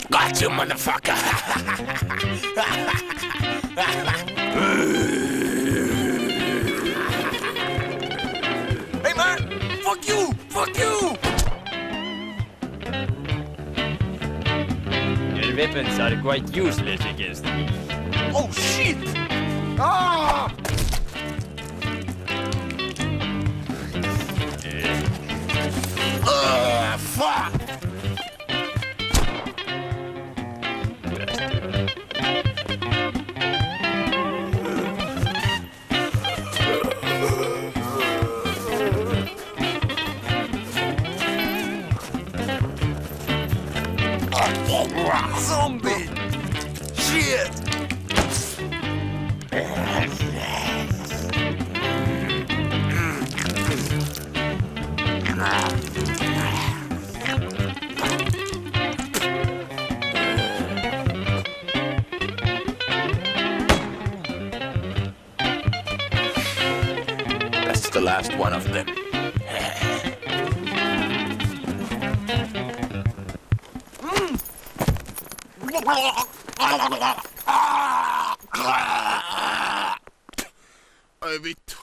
Got you, motherfucker! Hey, man! Fuck you! Fuck you! Your weapons are quite useless against me. Oh, shit! Ah! Fuck! Zombie! Shit! That's the last one of them. Ai vittu.